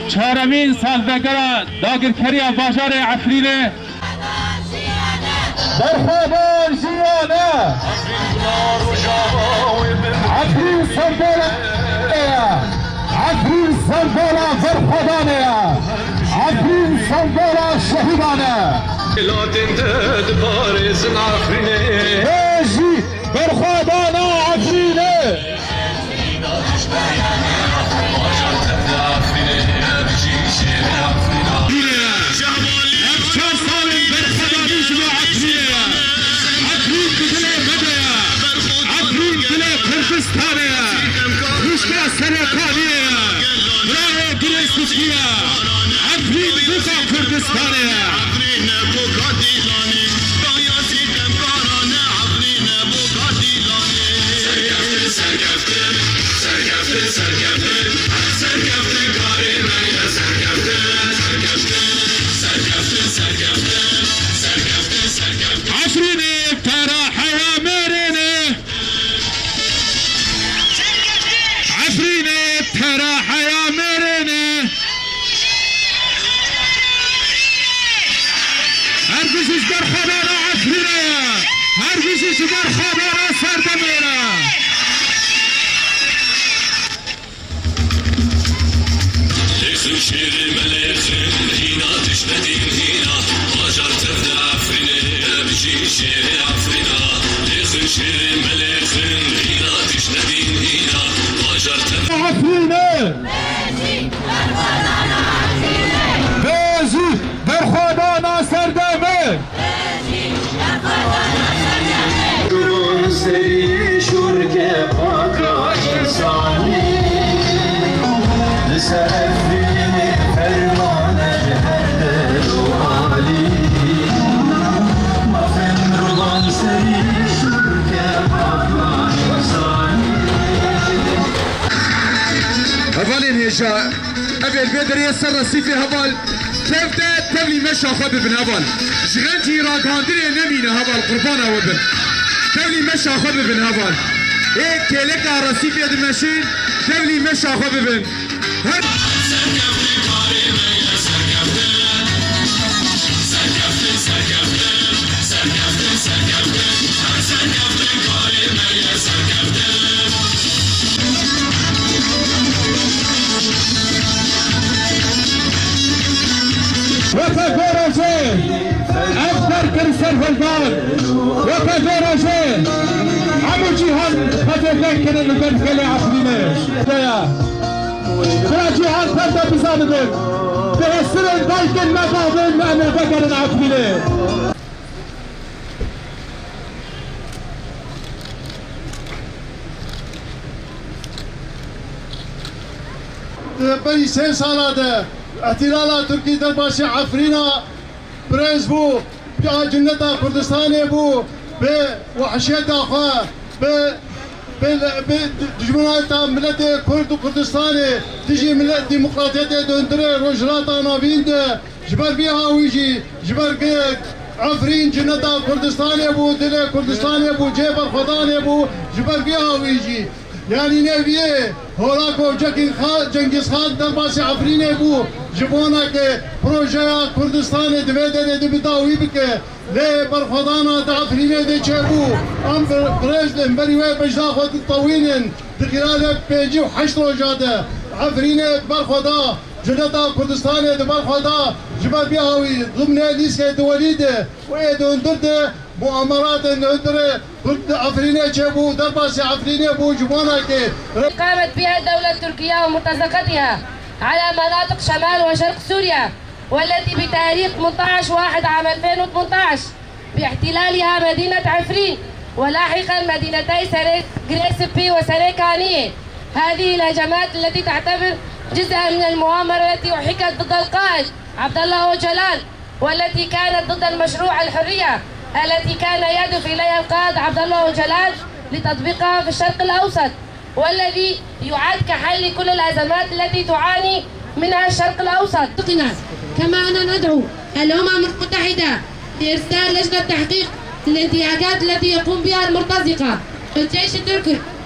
چهارمین سالگرد داگیرکاری بازار عفرین برخوردار جیانه عفرین سنبولا عفرین سنبولا برخوردانه عفرین سنبولا شهیدانه لاتن تد بارزن عفرینه هجی برخوردانه عفرینه أبي البدر يسر رصيفي هبال كيف ده تبلي مشى خد ابن هبال شغلتي راقاندري نمينة هبال قربانة وابن تبلي مشى خد ابن هبال إيه كيلك رصيفي هذا المشين تبلي مشى خد ابن وكفرجين أكثر كرسل في البلد وكفرجين عمو جيهان فتاكين كنا نقول كلي عفرينيش كنا جيهان فردا بزاندك بهسرين بايكن مقابل أنا بقر عفرينيش بری 3 ساله احتلال ترکی در باش عفرینا برنج بو بیا جنتا کردستان بو به وحشیت آخوا به دشمنات ملت کرد و کردستان تجی ملت دموکراتیت دندره روجرات ناویند جبر بیا ویجی جبر عفرین جنتا کردستان بو دل کردستان بو جبر خدان بو جبر بیا ویجی یعنی نویه هولاکو جنگیز خان در باس عفرین بو جبونا که پروژه کردستان دویدن دو بداوی بکه لی برخدانا دا عفرین ده چه بو ام برزدن بریوه بجدا خود طوینن دخلال 5 و 8 روزاده عفرین برخدا جنتا کردستان ده برخدا جبر بیاوی ضمن لیسکه دولیده و ایدون درده مؤامرات الهندرة ضد عفرينية جابوا درباس عفرينية بو جبونا كي قامت بها الدولة التركية ومرتزقتها على مناطق شمال وشرق سوريا والتي بتاريخ 18/1 عام 2018 باحتلالها مدينة عفرين ولاحقا مدينتي غريسبي وسريكانية. هذه الهجمات التي تعتبر جزءا من المؤامرة التي أحيكت ضد القائد عبد الله أوجلان والتي كانت ضد المشروع الحرية التي كان يهدف إليها القائد عبد الله أوجلان لتطبيقها في الشرق الأوسط والذي يعد كحل لكل الأزمات التي تعاني منها الشرق الأوسط. كما أننا ندعو الأمم المتحدة لإرسال لجنة تحقيق للانتهاكات التي يقوم بها المرتزقة الجيش التركي